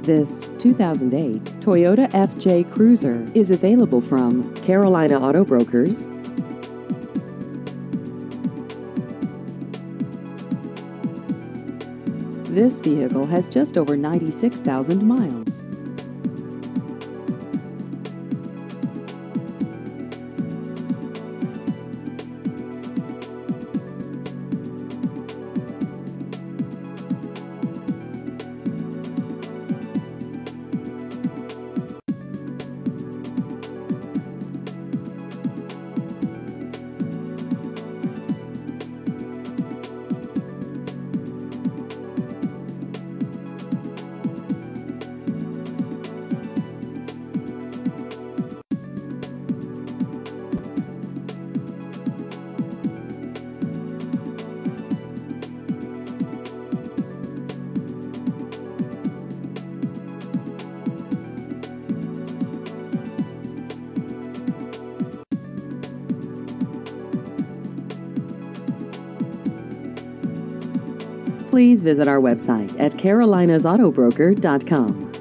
This 2008 Toyota FJ Cruiser is available from Carolina Auto Brokers. This vehicle has just over 96,000 miles. Please visit our website at carolinasAutobroker.com.